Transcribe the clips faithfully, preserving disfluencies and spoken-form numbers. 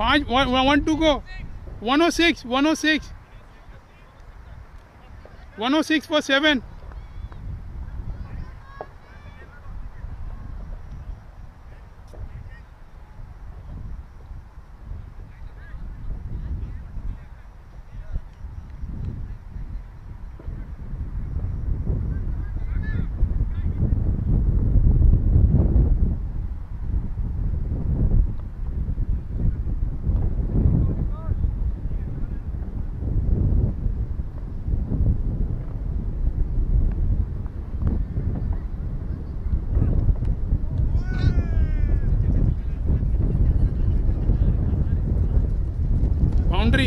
पाँच one two को one O six one O six one O six four seven. Boundary.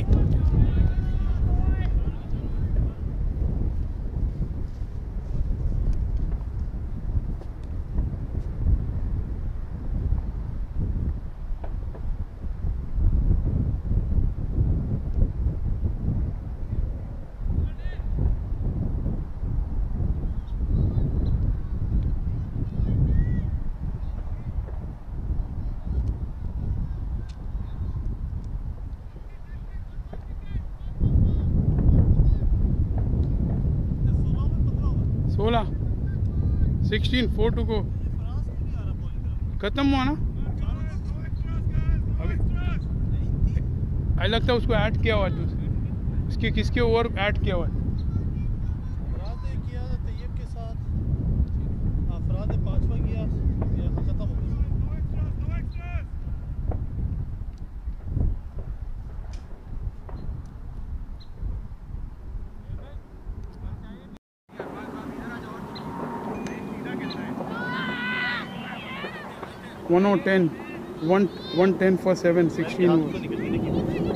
सोलह sixteen four two को खत्म हुआ ना अभी. आई लगता है उसको ऐड किया हुआ है. उसके किसके ओवर ऐड किया हुआ है. One O ten one one ten four seven sixteen.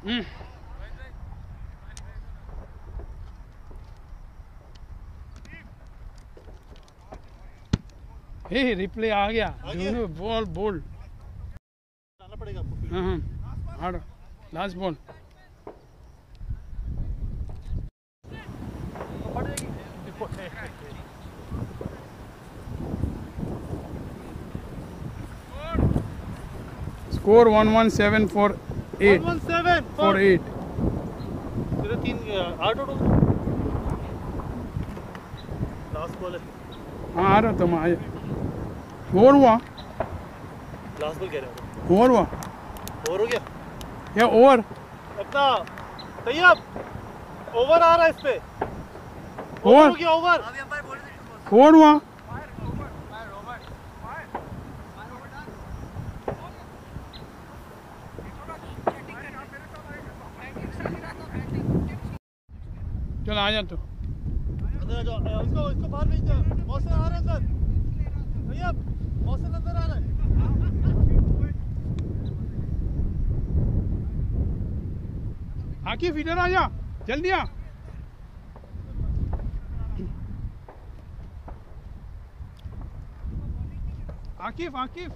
हम्म हे रिप्ले आ गया दोनों बॉल बोल्ड आना पड़ेगा आपको। हाँ हाँ hard last ball score one one seven four eight one seven four eight तेरे तीन आठ आउट हो गए। लास्ट बॉल है। हाँ आ रहा तुम आए ओवर हुआ लास्ट बॉल कह रहे हो। ओवर हुआ ओवर हो गया या ओवर अपना तैयब ओवर आ रहा है इस पे। ओवर हो गया ओवर। ओवर हुआ चल आ जा तू अंदर आ जाओ इसको इसको बाहर भेज दो। मौसम आ रहा है अंदर। तैयब मौसम अंदर आ रहा है। आकिफ इधर आ जा जल्दी आ आकिफ आकिफ